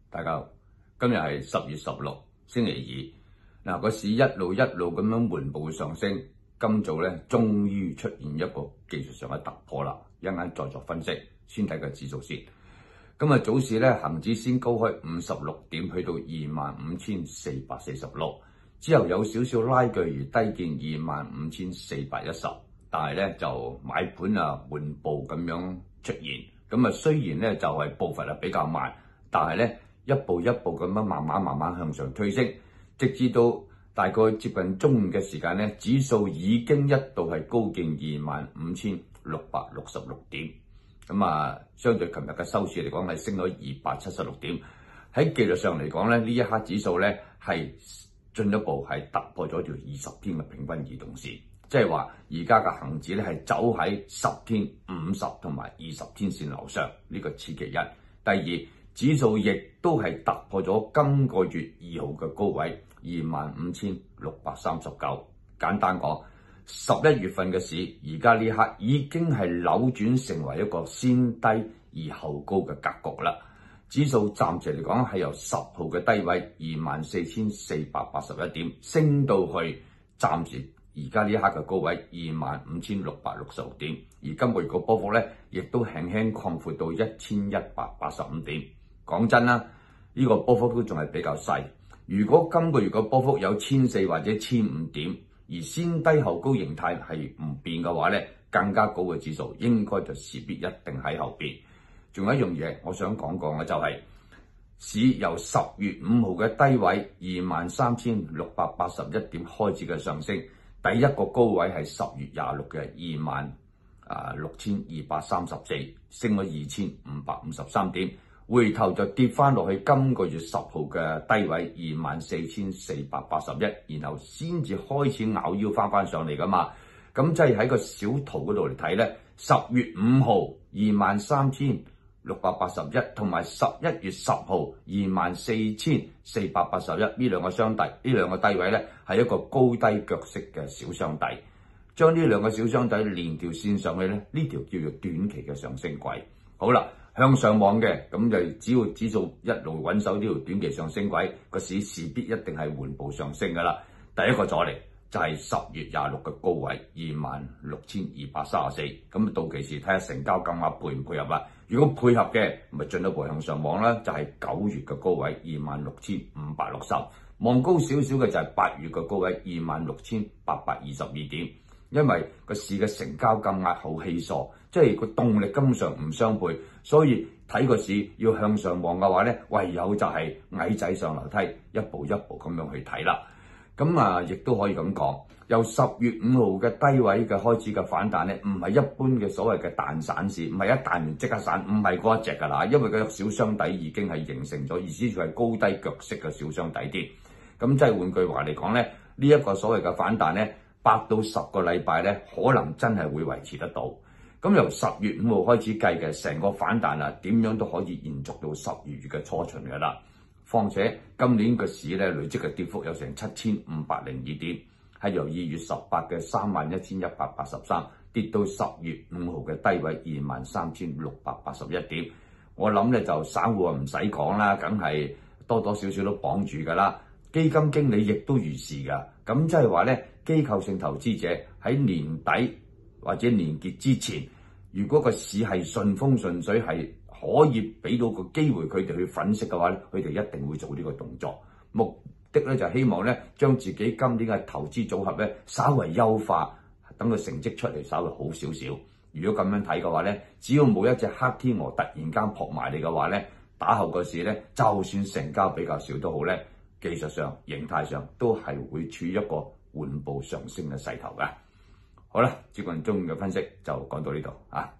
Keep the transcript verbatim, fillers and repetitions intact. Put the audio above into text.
大家好，今日係十月十六，星期二。嗱，個市一路一路咁樣緩步上升，今早咧終於出現一個技術上嘅突破啦。一陣間再作分析，先睇個指數先。今日早市咧，恒指先高開五十六點，去到二萬五千四百四十六，之後有少少拉鋸而低見二萬五千四百一十，但係咧就買盤啊緩步咁樣出現。咁啊雖然咧就係步伐啊比較慢，但係咧一步一步咁樣慢慢慢慢向上推升，直至到大概接近中午嘅時間咧，指數已經一度係高見二萬五千六百六十六點。咁啊，相對琴日嘅收市嚟講係升咗二百七十六點。喺技術上嚟講咧，呢一刻指數咧係進一步係突破咗條二十天嘅平均移動線，即係話而家嘅恒指咧係走喺十天、五十同埋二十天線樓上，呢個此其一。第二，指數亦都係突破咗今個月二號嘅高位二萬五千六百三十九。簡單講，十一月份嘅市而家呢刻已經係扭轉成為一個先低而後高嘅格局啦。指數暫時嚟講係由十號嘅低位二萬四千四百八十一點升到去暫時而家呢一刻嘅高位二萬五千六百六十六點，而今個月個波幅咧亦都輕輕擴闊到一千一百八十五點。講真啦，呢個波幅都仲係比較細。如果今個月個波幅有千四或者千五點，而先低後高形態係唔變嘅話咧，更加高嘅指數應該就勢必一定喺後邊。仲有一樣嘢我想講講嘅就係、是、市由十月五號嘅低位二萬三千六百八十一點開始嘅上升，第一個高位係十月廿六嘅二萬啊六千二百三十四，升咗二千五百五十三點，回頭就跌翻落去今個月十號嘅低位二萬四千四百八十一，然後先至開始咬腰翻翻上嚟噶嘛。咁即係喺個小圖嗰度嚟睇咧，十月五號二萬三千六百八十一，同埋十一月十號二萬四千四百八十一，呢兩個雙底，呢兩個低位咧係一個高低腳式嘅小雙底，將呢兩個小雙底連條線上去咧，呢條叫做短期嘅上升軌。好啦，向上望嘅咁就只要指數一路穩守呢條短期上升軌，個市勢必一定係緩步上升噶啦。第一個阻力就係十月廿六嘅高位二萬六千二百三十四，咁到期時睇下成交金額配唔配合啦。如果配合嘅，咪進一步向上望啦，就係、是、九月嘅高位二萬六千五百六十，望高少少嘅就係八月嘅高位二萬六千八百二十二點。因為個市嘅成交金額好稀疏，即係個動力根本上唔相配，所以睇個市要向上望嘅話咧，唯有就係矮仔上樓梯，一步一步咁樣去睇啦。咁啊，亦都可以咁講，由十月五號嘅低位嘅開始嘅反彈咧，唔係一般嘅所謂嘅彈散市，唔係一彈完即刻散，唔係嗰一隻噶啦，因為個小雙底已經係形成咗，意思就係高低腳式嘅小雙底跌。咁即係換句話嚟講咧，呢一個所謂嘅反彈咧，八到十個禮拜咧，可能真係會維持得到。咁由十月五號開始計嘅成個反彈啊，點樣都可以延續到十二月嘅初旬噶啦。況且今年個市咧累積嘅跌幅有成七千五百零二點，係由二月十八嘅三萬一千一百八十三跌到十月五號嘅低位二萬三千六百八十一點。我諗咧就散戶啊唔使講啦，梗係多多少少都綁住噶啦。基金經理亦都如是噶。咁即係話咧，機構性投資者喺年底或者年結之前，如果個市係順風順水，係可以俾到個機會佢哋去粉飾嘅話咧，佢哋一定會做呢個動作。目的咧就希望咧將自己今年嘅投資組合咧稍為優化，等個成績出嚟稍微好少少。如果咁樣睇嘅話咧，只要冇一隻黑天鵝突然間撲埋嚟嘅話咧，打後個市咧就算成交比較少都好咧，技術上、形態上都係會處於一個緩步上升嘅勢頭嘅。好啦，接近中午嘅分析就講到呢度啊。